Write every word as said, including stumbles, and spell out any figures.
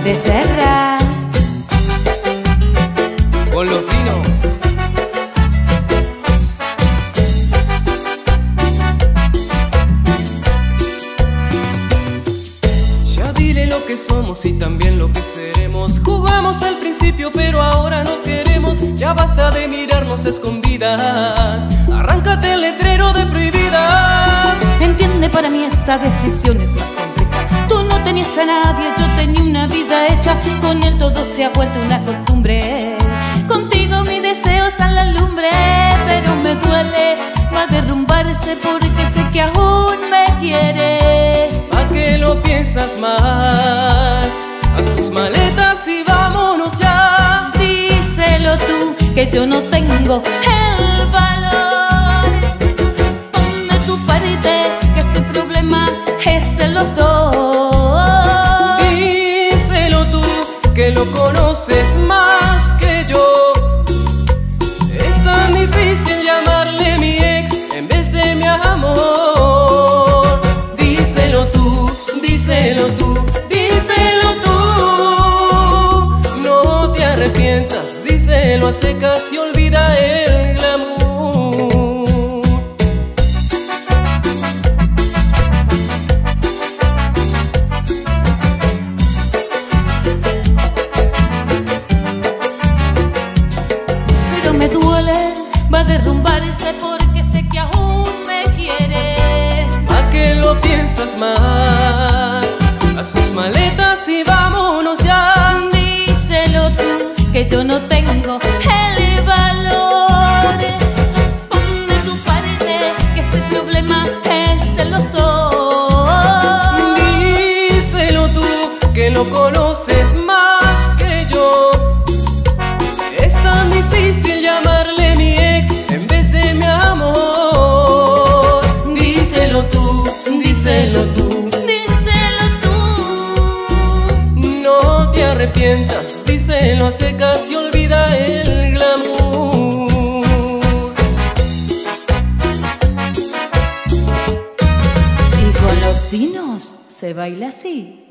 Becerra. Con los dinos. Ya dile lo que somos y también lo que seremos. Jugamos al principio pero ahora nos queremos. Ya basta de mirarnos a escondidas. Arráncate el letrero de prohibida. Entiende, para mí esta decisión es más compleja. Tú no tenías a nadie, yo tenía una vida hecha. Con él todo se ha vuelto una costumbre. Contigo mi deseo está en la lumbre, pero me duele, va a derrumbarse porque sé que aún me quiere. ¿A qué lo piensas más? Haz tus maletas y vámonos ya. Díselo tú, que yo no tengo el valor. Pon de tu parte, que este problema es de los dos. Díselo tú, que lo conoces más que yo. Es tan difícil llamarle mi ex en vez de mi amor. Díselo tú, díselo tú, díselo tú. No te arrepientas, díselo a secas y olvida el glamour. Pero me duele, va a derrumbarse porque sé que aún me quiere. ¿A qué lo piensas más? Haz tus maletas y vámonos ya. Díselo tú, que yo no tengo el valor. Pon de tu parte, que este problema es de los dos. Díselo tú, que lo conoces más que yo. Es tan difícil llamarle mi ex en vez de mi amor. Díselo tú, díselo tú, Díselo tú. no te arrepientas, díselo a secas y olvida el glamour. Y con los dinos se baila así.